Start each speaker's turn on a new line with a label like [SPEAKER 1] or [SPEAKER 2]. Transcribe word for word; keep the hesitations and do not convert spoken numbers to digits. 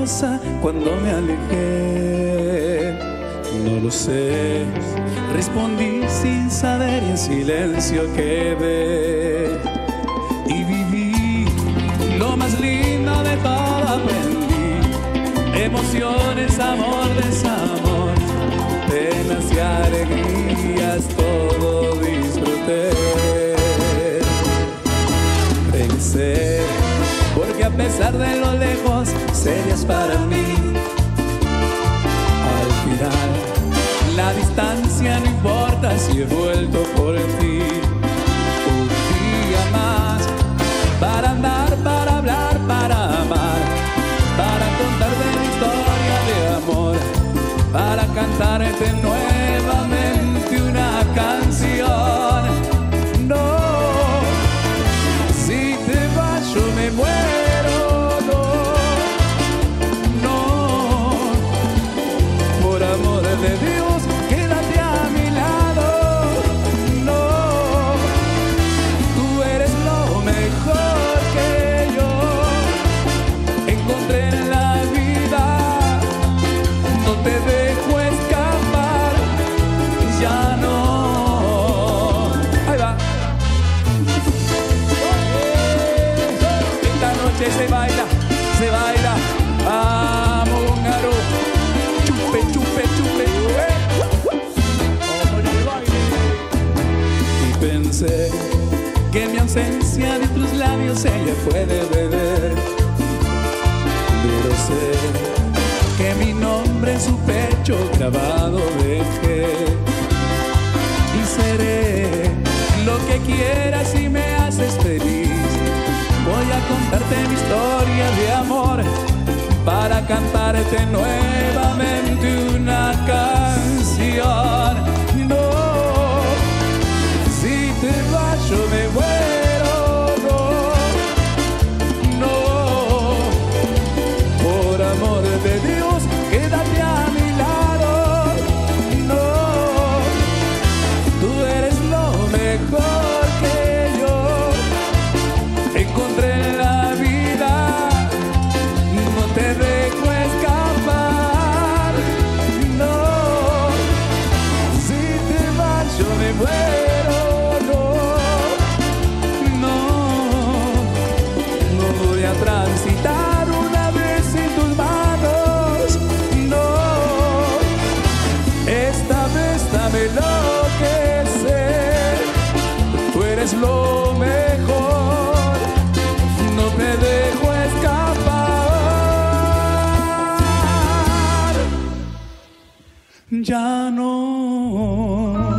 [SPEAKER 1] cosa cuando me alejé. No lo sé, respondí sin saber y en silencio quedé. Y viví lo más lindo de todo, aprendí emociones, amor, desamor, penas y alegrías, todo disfruté. Pensé, porque a pesar de lo lejos, serías para mí. Al final, la distancia no importa si he vuelto por ti. Un día más, para andar, para hablar, para amar, para contarte mi historia de amor, para cantarte nuevamente una canción. No, si te vas yo me muero, no, no, por amor de Dios, quédate a mi lado. No, tú eres lo mejor que yo encontré en la vida. No te dejo escapar, ya no. Ahí va. Esta noche se baila, se baila. Vamos, húngaro. Chupe, chupe, chupe, chupe. Y pensé que en mi ausencia de tus labios ella puede beber. Pero sé que mi nombre en su pecho grabado dejé. Y seré lo que quieras si me haces feliz. Voy a contarte mi historia de amor, para cantarte nuevamente una canción. No, si te vas yo me muero, no, no, por amor de Dios, quédate a mi lado. No, tú eres lo mejor que yo encontré en la vida. No te dejo escapar, no, si te vas yo me muero, no, no, no voy a transitar una vez en tus manos, no, esta vez dame lo que sé, tú eres lo mejor, no te dejo escapar, ya no.